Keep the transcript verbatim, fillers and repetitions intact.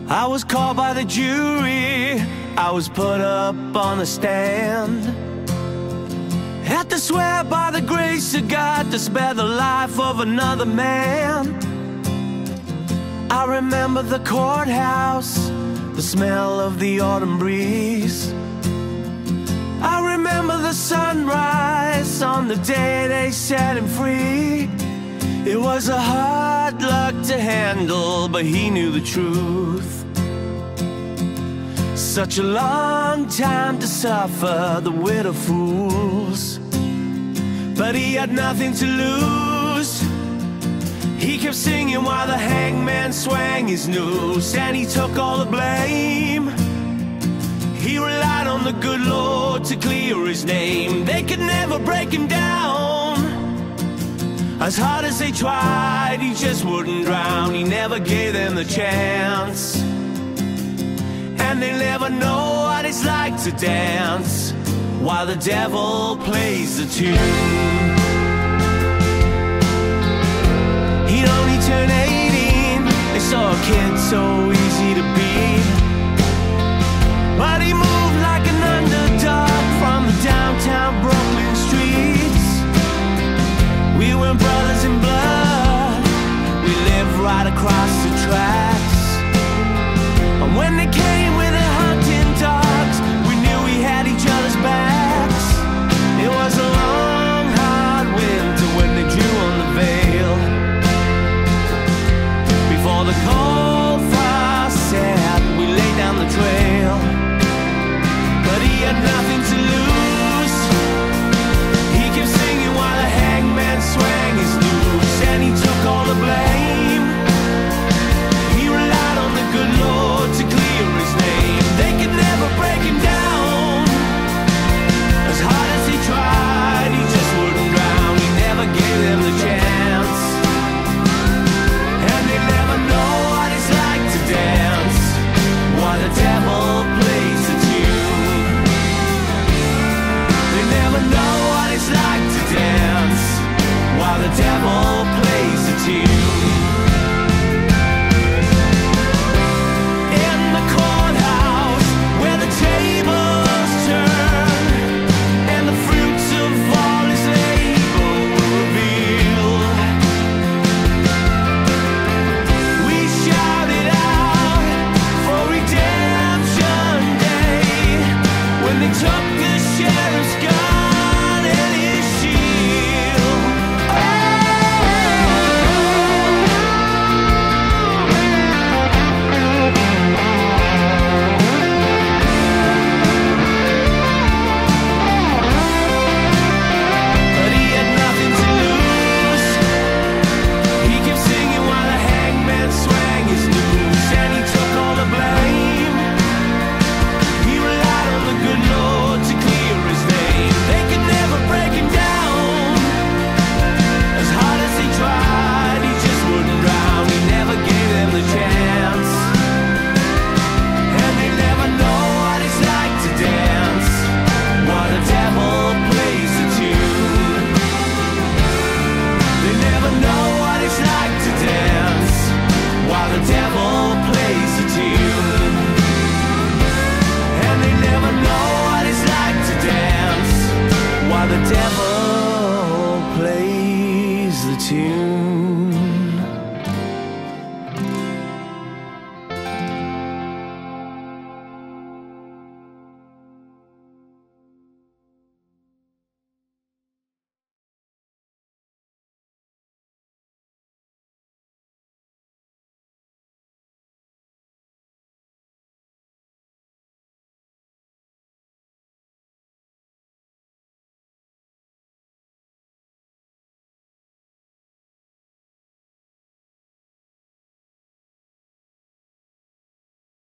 I was called by the jury, I was put up on the stand. Had to swear by the grace of God to spare the life of another man. I remember the courthouse, the smell of the autumn breeze. I remember the sunrise on the day they set him free. It was a hard luck to handle, but he knew the truth. Such a long time to suffer, the wit of fools. But he had nothing to lose. He kept singing while the hangman swang his noose, and he took all the blame. He relied on the good Lord to clear his name. They could never break him down. As hard as they tried, he just wouldn't drown. He never gave them the chance. And they never know what it's like to dance while the devil plays the tune. He'd only turn eighteen. They saw a kid so easy to beat, but he moved like an underdog from the downtown Brooklyn streets. We were brothers in blood. We lived right across the track.